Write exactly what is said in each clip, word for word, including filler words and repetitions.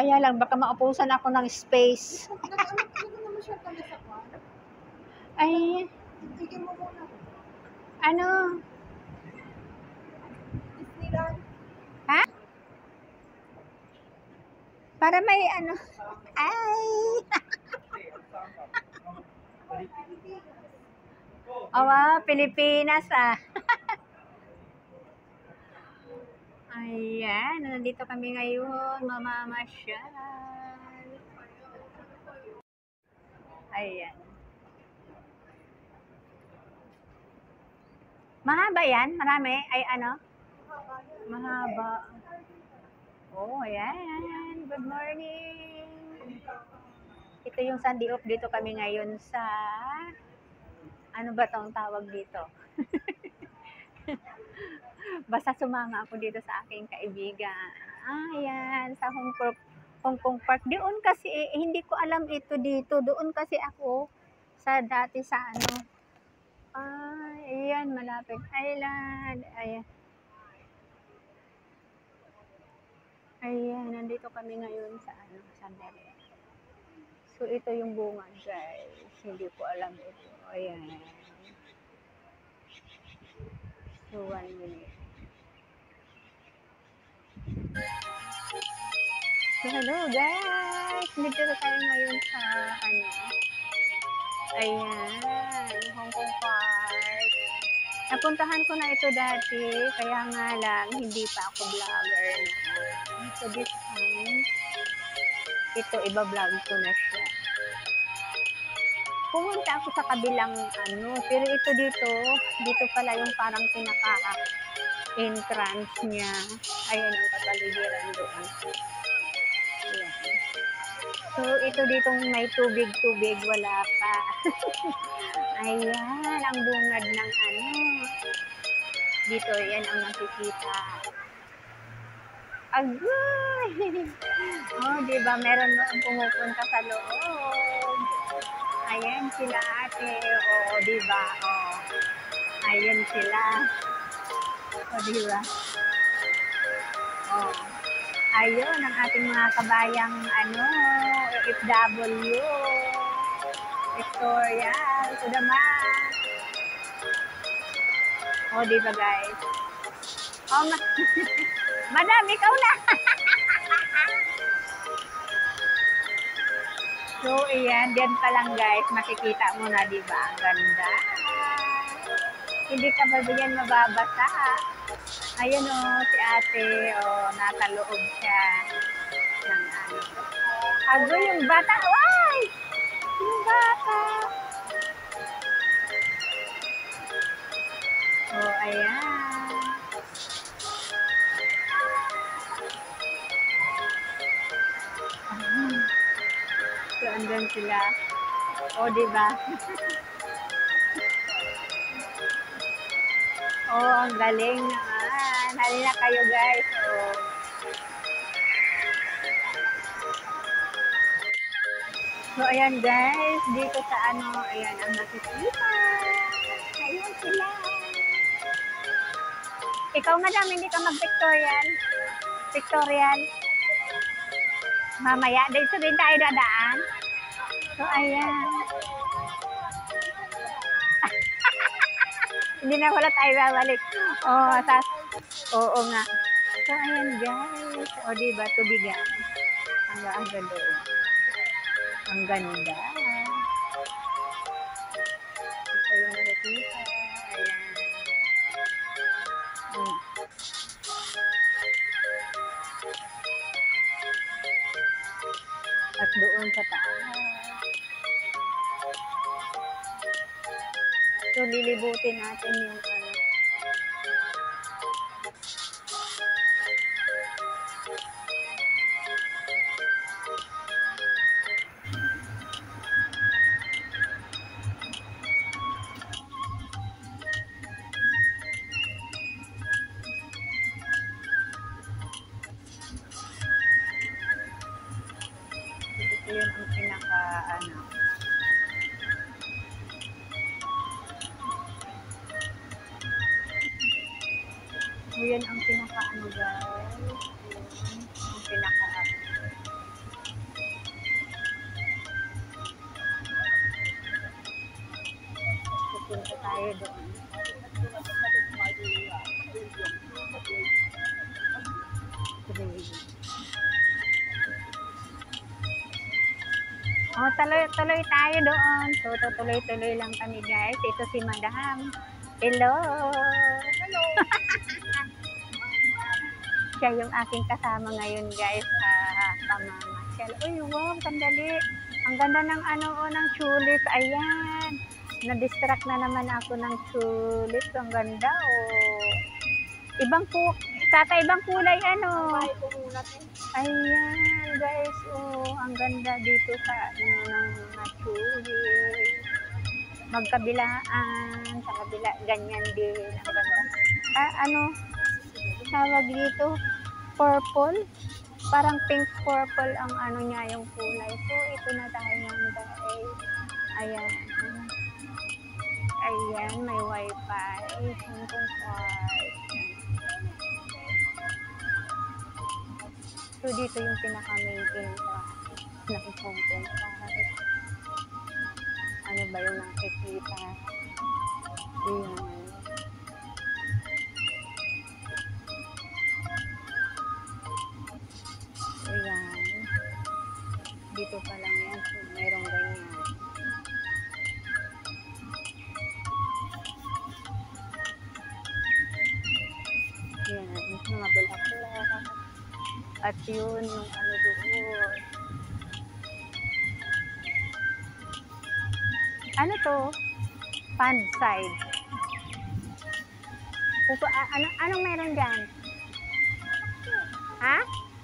Kaya lang, baka maupusan ako ng space. Ay, ano? Ha? Para may ano? Ay! Awa, Pilipinas ah. Ayan, nandito kami ngayon, mamamasyal. Ayan. Mahaba yan? Marami? Ay ano? Mahaba. Oh, ayan. Good morning. Ito yung Sunday off. Dito kami ngayon sa... Ano ba tong tawag dito? Basta sumama ako dito sa aking kaibigan. Ayan, sa Hong Kong, Hong Kong Park. Doon kasi, eh, hindi ko alam ito dito. Doon kasi ako sa dati sa ano. Ay, ayan, malapit island. Ayan. Ayan, nandito kami ngayon sa ano, sandali. So, ito yung bunga, guys. Hindi ko alam ito. Ayan. So, one minute. So, hello, guys! Dito na tayo ngayon sa, ano, ayan, Hong Kong Park. Napuntahan ko na ito dati, kaya nga lang, hindi pa ako vlogger noon. So, this time, ito, iba-vlog ko na siya. Pumunta ako sa kabilang ano, pero ito dito, dito pala yung parang pinaka-entrance niya. Ayan ang kapaligiran doon. Ayan. So, ito ditong may tubig-tubig, wala pa. Ayan, ang bungad ng ano. Dito, yan ang nakikita. Agoy! Oh, diba, meron mo pumupunta sa loob. Ayan sila ate. Oo, diba? Oh. Ayan sila. O, diba? Oh. Ayun, ang ating mga kabayang, ano, O F W. Victoria, to the max. O, diba guys? Oh, ma Madam, ikaw na! So, ayan, diyan pa lang guys, makikita mo na, di ba? Ang ganda. Hindi ka ba diyan mababasa? Ayun o, oh, si ate, o, oh, nasa loob siya ng ano. Ago yung bata, ay! Yung bata. O, oh, ayan. So, andun sila. O, oh, diba? O, oh, ang galing naman. Halina kayo, guys. O. Oh. So, ayan, guys. Dito sa ano, ayan, ang nakikita. Ayan sila. Ikaw, madam, hindi ka mag-Victorian? Victorian? Mamaya, dito din tayo dadaan. So, ayan. Hindi na wala tayo babalik. Oo, oh, tas, oo nga. So, ayan guys. O, diba, tubigan. Ang ganda doon. Ang ganda. Ito yung nakikita. Ayan. Hmm. At doon sa taas. So, lilibutin natin yung ano. Ito yun ang pinaka, ano, so, yan ang pinaka, ano guys, yun, ang pinaka, Punta tayo doon. Oh, tuloy-tuloy tayo doon. So, tuloy-tuloy lang kami, guys. Ito si Madam. Hello! Hello! Siya yung aking kasama ngayon, guys. Uh, pamamasyal. Uy, wow, sandali. Ang ganda ng ano, oh, ng tulip. Ayan. Na-distract na naman ako ng tulip. Ang ganda, oh. Ibang po, tata, ibang kulay, ano. Ayan, guys, oh. Ang ganda dito sa, ano, ng mga tulip. Magkabilaan, sa kabila, ganyan din. Ang ganda. Ah, ano, tawag dito, purple. Parang pink purple ang ano niya, yung kulay. So, ito na tayo ng guys. Ayan. Ayan, may wifi. Hongkong five. So, dito yung pinaka-main entrance ng Hongkong five. Ano ba yung nakikita? Ayan. Ayan. Dito pa lang yan. So, mayroong ganyan. Ayan. Mga bulaklak. At yun, yung ano doon. Ano to? Pond side. Pupo, a, ano, anong meron dyan? Ha?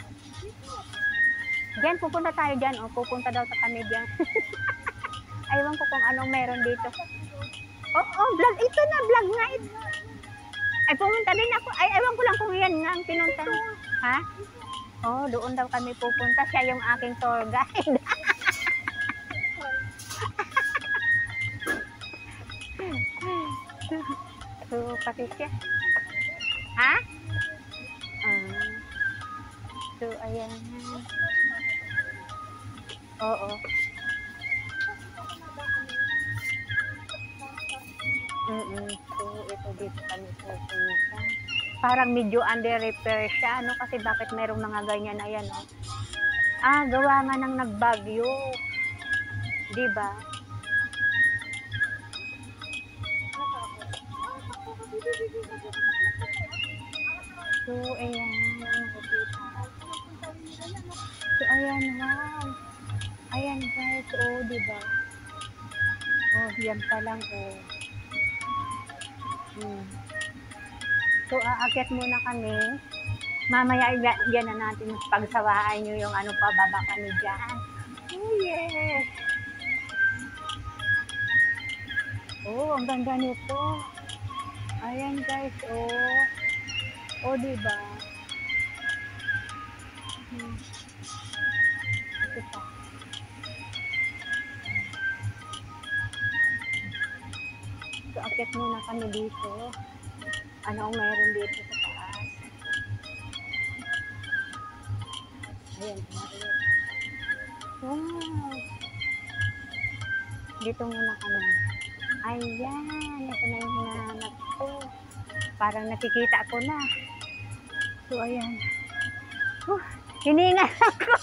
Diyan, pupunta tayo dyan. O, pupunta daw sa kami dyan. Aywan ko kung anong meron dito. Oh, oh, vlog. Ito na, vlog nga. Ay, pumunta din ako. Ay, aywan ko lang kung yan nga ang pinunta. Ha? Oh, doon daw kami pupunta. Siya yung aking tour guide. So, kasi siya. Ha? Uh, so, ayan. Oo. Mm-mm. So, ito dito kami pupunta. Parang medyo under repair siya, no? Kasi bakit merong mga ganyan na yan, no? Ah, gawa nga ng nagbagyo. Diba? So, ayan. Ang nakikita. So, ayan, wow. Ayan, guys. Oh, diba? Oh, yan pa lang, oh. Hmm. So, aakyat muna kami. Mamaya, yan na natin pagsawaan nyo yung ano pa, baba kami dyan. Oh, yes. Oh, ang ganda nito. Ayan, guys, oh. Oh, diba? Hmm. Ito pa. So, aakyat muna kami dito. Ano ang mayroon dito sa taas? Ayan, mayroon. Wow! Dito muna kami. Ayan, ito na yung hinahanap ko. Parang nakikita ko na. So, ayan. Uh, hiningal ako.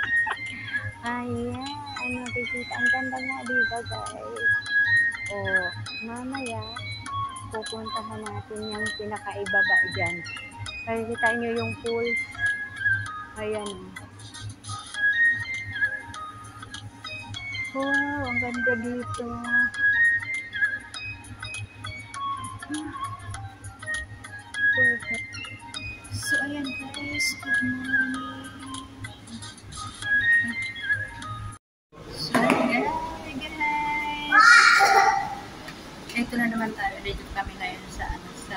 Ayan, ano nakikita. Ang ganda nga, diba, guys? O, mamaya, pupuntahan natin yung pinakaibaba dyan. Nakikita nyo yung pool. Ayan. Wow, ang ganda dito. Perfect. So, ayan guys. Good morning. So, guys. Ito na naman tayo. Dito kami ngayon sa, ano, sa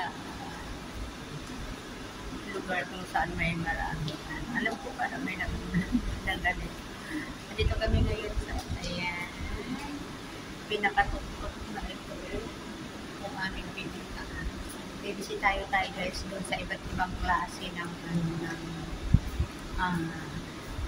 lugar kung saan may marami. Alam ko para may nagdagalit. Dito kami ngayon sa, ayan, pinakatuktok na ito kung aming pinuntahan. Bibisi tayo tayo guys doon sa iba't ibang klase ng, ano, ng uh,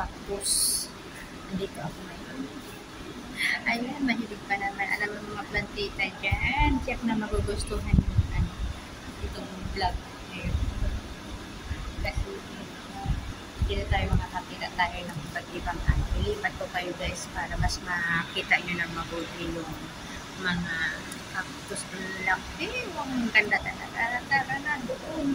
cactus. Dito ako ngayon. Ayan, mahilig pa naman. Alam mo mga planting tita dyan. Check na magugustuhan yung ano, itong vlog ngayon. Kasi dito tayo makakakita tayo ng iba't ibang ano. Ilipat ko kayo guys para mas makita nyo ng mabuti yung mga cactus. Laki. Ang ganda talaga. Tara na doon.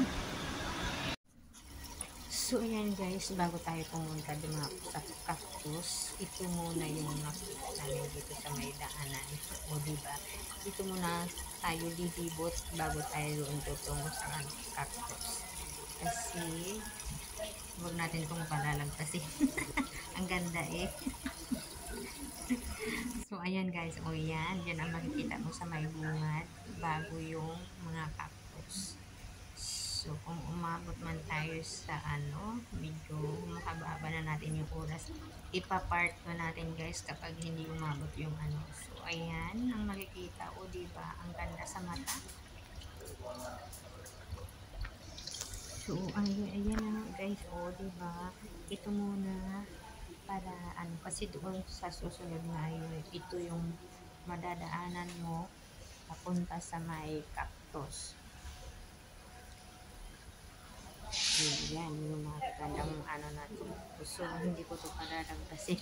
So, ayan guys, bago tayo pumunta doon mga sa cactus, ito muna yung nakita namin dito sa may daanan. O, diba? Dito muna tayo lilibot bago tayo doon tutungo sa cactus. Kasi, huwag natin itong palalagpasin. Ang ganda eh. So, ayan guys, o yan, yan ang makikita mo sa may bungad bago yung mga cactus. So, kung umabot man tayo sa ano, medyo mahaba-haba na natin yung oras. Ipa-part ko natin guys kapag hindi umabot yung ano. So, ayan, ang makikita. O, diba? Ang ganda sa mata. So, ayan, ayan na guys. O, diba? Ito muna para ano, kasi doon sa susunod na yun, ito yung madadaanan mo papunta sa may cactus. Yan, yung mga gandang ano na ito. So, hindi ko ito palalagpasin.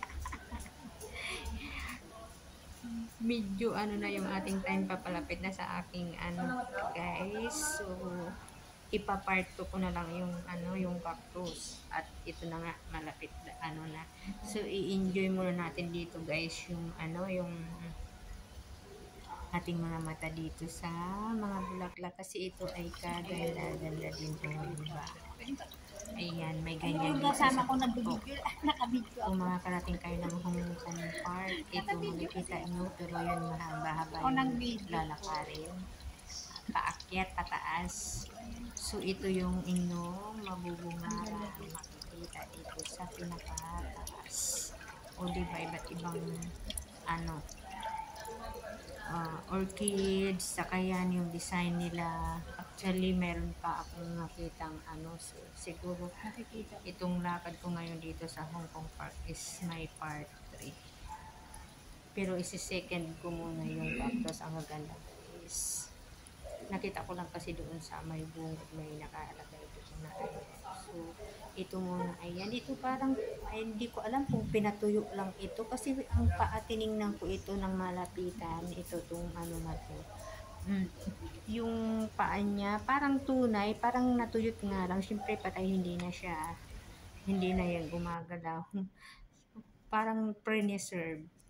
Medyo ano na yung ating time papalapit na sa aking ano guys. So, ipapart ko ko na lang yung ano yung cactus. At ito na nga, malapit na ano na. So, i-enjoy muna natin dito guys yung ano yung ating mga mata dito sa mga bulaklak kasi ito ay kaganda-ganda din po, diba? Ayan, may ganyan dito sa tuktok. Kung makakarating kayo ng Humukan Park, ito makikita nyo, pero yun mahaba-haba yung lalakarin. Paakyat, pataas. So, ito yung inyong mabubungaran makikita dito sa pinakataas. O, diba, iba't ibang ano, uh, orchids, saka yan yung design nila. Actually, meron pa akong nakitang ano, so, siguro itong lakad ko ngayon dito sa Hong Kong Park is my part three. Pero isi-second ko muna yung cactus. Ang maganda is nakita ko lang kasi doon sa may bungod may nakalagay dito na ano. So, ito muna, ayan, ito parang, ay, hindi ko alam kung pinatuyo lang ito kasi ang paa tiningnan ko ito ng malapitan, ito tong ano na to. Mm. Yung paa niya, parang tunay, parang natuyot nga lang, syempre patay hindi na siya, hindi na yan gumagalaw. Parang pre-reserve.